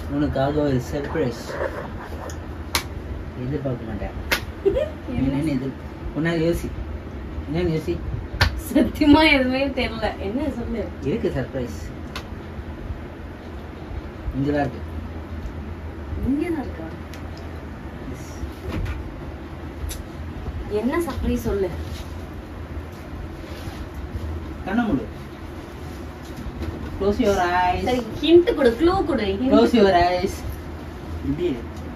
உனக்காக ஒரு சர்ப்ரைஸ். எதிர்பார்க்க மாட்டேன். என்னன்னு ஒன்னா யோசி. என்னன்னு யோசி. சத்தியமா எதுவுமே தெரியல. என்ன சொல்லு. இருக்கு சர்ப்ரைஸ். இங்கதான் இருக்கு. இங்கதான் இருக்கா? என்ன சர்ப்ரைஸ் சொல்லு. கண்ண மூடு. Close your eyes. சரி ஹிண்ட் கொடு, க்ளூ கொடு. Close your eyes. இப்படி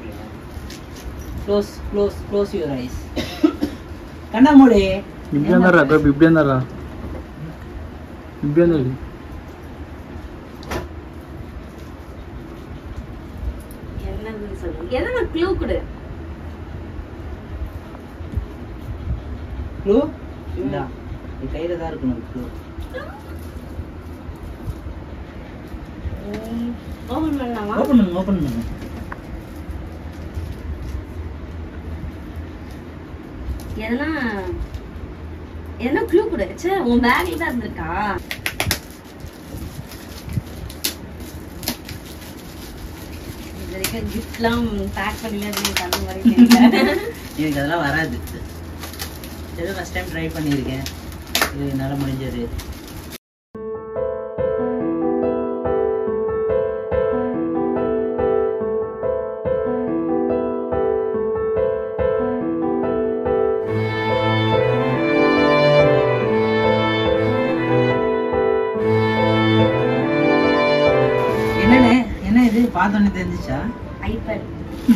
close your eyes. கண்ண மூடு. இப்படி அந்தரா கப் இப்படி அந்தரா. இப்படி அந்தடி. என்னன்னு சொல்லு. எதனா க்ளூ கொடு. க்ளூ இந்தா. நீ கையில தான் இருக்கணும் க்ளூ. ஓபன் பண்ணலாமா? ஓபன் பண்ணு. என்ன க்ளூ கொடு. ச்சே உன் பேக்ல தான் இருந்திருக்கா? இது வரைக்கும் கிஃப்ட்லாம் பேக் பண்ணல எனக்கு அந்த மாதிரி தெரியல. எனக்கு அதெல்லாம் வராது. ஏதோ ஃபர்ஸ்ட் டைம் ட்ரை பண்ணியிருக்கேன். இது என்னால் முடிஞ்சது. என்ன இது பார்த்தோன்னே தெரிஞ்சிச்சா? ஐபேட்.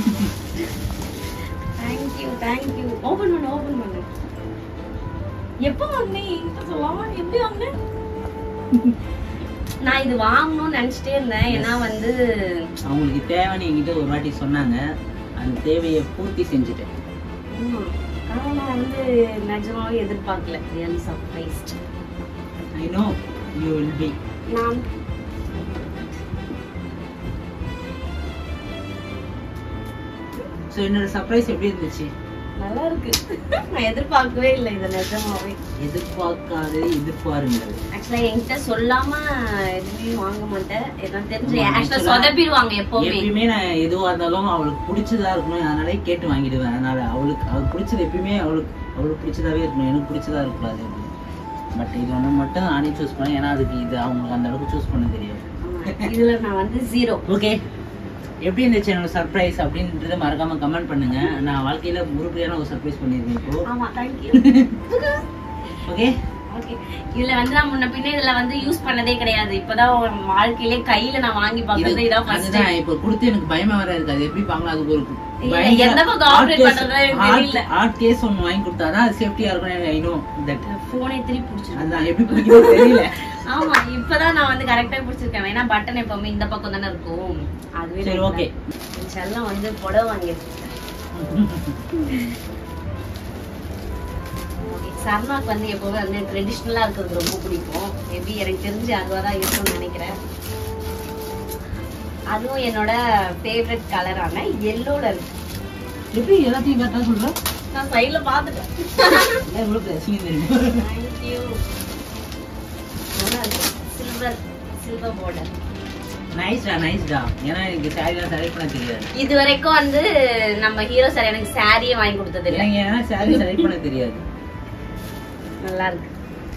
Thank you. ஓபன் பண்ணு. எப்போ வாங்குனே? இப்ப சொல்லாம எப்படி வாங்குனே? நான் இது வாங்கணும்னு நினைச்சிட்டே இருந்தேன். ஏன்னா வந்து அவங்களுக்கு தேவைன்னு என்கிட்ட ஒரு வாட்டி சொன்னாங்க. அந்த தேவையை பூர்த்தி செஞ்சுட்டேன். ஆனா நான் வந்து நிஜமாவே எதிர்பார்க்கல. Really surprised. I know you will be. நான் சோ என்னோட சர்ப்ரைஸ் எப்படி இருந்துச்சு? நல்லா இருக்கு. நான் எதிர்பார்க்கவே இல்லை இத நிஜமாவே. எதிர்பாருங்க. ஆக்சுவலா என்கிட்ட சொல்லாம எதுவுமே வாங்க மாட்டேன். எனக்கு தெரிஞ்சு ஆக்சுவலா சொதப்பிடுவாங்க எப்பவுமே. நான் எதுவா இருந்தாலும் அவளுக்கு பிடிச்சதா இருக்கணும். அதனால கேட்டு வாங்கிடுவேன். அதனால அவளுக்கு பிடிச்சது எப்பயுமே அவளுக்கு பிடிச்சதாவே இருக்கணும். எனக்கு பிடிச்சதா இருக்கக்கூடாது. பட் இது ஒன்று மட்டும் நானே சூஸ் பண்ணேன். ஏன்னா அதுக்கு இது அவங்களுக்கு அந்த அளவுக்கு சூஸ் பண்ண தெரியும். இதுல நான் வந்து 0. ஓகே, எப்படி இருந்துச்சு என்னோட சர்ப்ரைஸ் அப்படின்றத மறக்காம கமெண்ட் பண்ணுங்க. நான் வாழ்க்கையில முழுமையான ஒரு சர்ப்ரைஸ் பண்ணிருக்கேன் இப்போ. ஆமா, थैंक यू. Okay okay. இதுல வந்து நான் முன்ன பின்ன இதுல வந்து யூஸ் பண்ணதே கிடையாது. இப்பதான் வாழ்க்கையிலே கையில நான் வாங்கி பார்க்கறது இதான் ஃபர்ஸ்ட் டைம். இப்போ கொடுத்து எனக்கு பயமா வர இருக்கு. அது எப்படி பார்க்கலாம்? அதுக்கு ஒரு எந்த பக்கம் ஆபரேட் பண்றதே தெரியல. ஆர்ட் கேஸ் ஒன்னு வாங்கி கொடுத்தாதான் அது சேஃப்டியா இருக்கும். I know that. போனே திருப்பி பிடிச்சிருக்கேன். அதான் எப்படி பிடிக்குமோ தெரியல. ஆமா, இப்பதான் நான் வந்து கரெக்டா பிடிச்சிருக்கேன். ஏன்னா பட்டன் எப்பவுமே இந்த பக்கம் தானே இருக்கும். அதுவே சரி ஓகே. செல்லம் வந்து புடவை வாங்கி வச்சிருக்கேன். சர்மாக்கு வந்து எப்பவுமே வந்து ட்ரெடிஷ்னலா இருக்கிறது ரொம்ப பிடிக்கும். மேபி எனக்கு தெரிஞ்சு அதுவாதான் இருக்கும்னு நினைக்கிறேன். அதுவும் என்னோட ஃபேவரட் கலரான எல்லோல இருக்கு. எப்படி எல்லாத்தையும் கரெக்டா சொல்ற? நான் சைடுல பாத்துட்டேன். எவ்வளவு பிரச்சனை தெரியுமா? Thank you. Silver border. நைஸ்டா. ஏன்னா எனக்கு சாரிலாம் செலக்ட் பண்ண தெரியாது. இது வரைக்கும் வந்து நம்ம ஹீரோ சார் எனக்கு சாரியே வாங்கி கொடுத்தது இல்ல. ஏன்னா சாரி செலக்ட் பண்ண தெரியாது. நல்லா இருக்கு.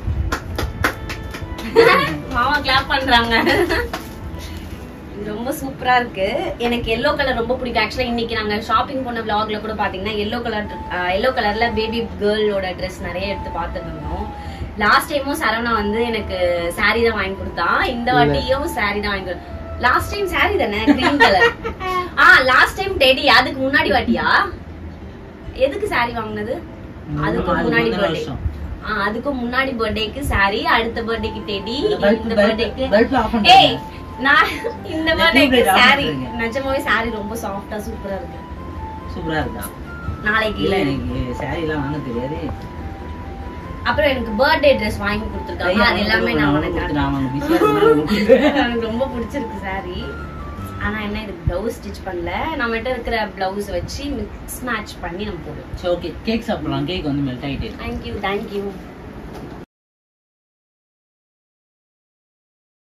மாமா கிளாப் பண்றாங்க. இது ரொம்ப சூப்பரா இருக்கு. எனக்கு எல்லோ கலர் ரொம்ப பிடிக்கும். ஆக்சுவலா இன்னைக்கு நாங்க ஷாப்பிங் போன vlogல கூட பாத்தீங்கன்னா எல்லோ கலர்ல பேபி கேர்ளோட ட்ரெஸ் நிறைய எடுத்து பார்த்துட்டு இருந்தோம். லாஸ்ட் டைமும் சரவணா வந்து எனக்கு சாரி தான் வாங்கி கொடுத்தா. இந்த வாட்டியும் சாரி தான் வாங்கி. லாஸ்ட் டைம் சாரி தானே, green colour. Last time teddy. அதுக்கு முன்னாடி வாட்டியா எதுக்கு சாரி வாங்குனது? அதுக்கு முன்னாடி பர்த்டே. அதுக்கு முன்னாடி பர்த்டேக்கு சாரி, அடுத்த பர்த்டேக்கு டெடி, இந்த பர்த்டேக்கு ஏய் நான் இந்த பர்த்டேக்கு சாரி. நிஜமாவே சாரி ரொம்ப சாஃப்ட்டா சூப்பரா இருக்கு. சூப்பரா இருக்கா? நாளைக்கு இல்ல எனக்கு சாரி எல்லாம் வாங்க தெரியாது. அப்புறம் எனக்கு பர்த்டே Dress வாங்கி கொடுத்திருக்காங்க. அது எல்லாமே நான் எனக்கு ரொம்ப பிடிச்சிருக்கு சாரி. ஆனா என்ன இது ப்ளவுஸ் ஸ்டிச் பண்ணல. நம்மகிட்ட இருக்கிற ப்ளவுஸ் வச்சு மிக்ஸ் மேட்ச் பண்ணி நம்ம போடுவோம். ஓகே, கேக் சாப்பிடலாம். கேக் வந்து மெல்ட் ஆயிட்டே. Thank you.